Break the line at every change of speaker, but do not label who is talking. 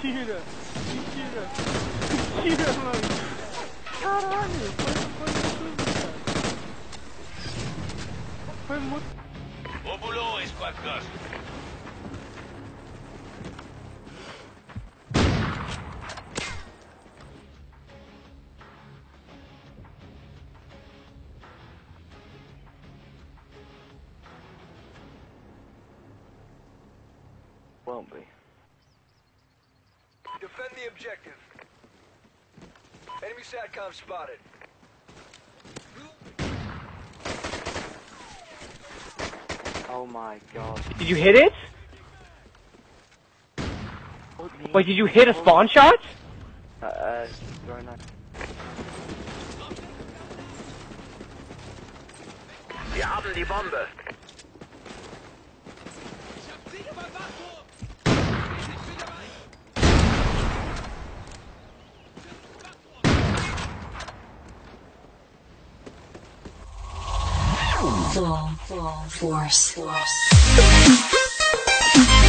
Mentira! Mentira! Mentira, mano! Caralho! Foi tudo, cara! Foi muito...
Au boulot, escouade ghost.
Won't be.
Defend the objective. Enemy SATCOM spotted.
Oh my god.
Did you hit it? Wait, did you hit a spawn shot?
Very nice.
Wir haben die Bombe.
Full force.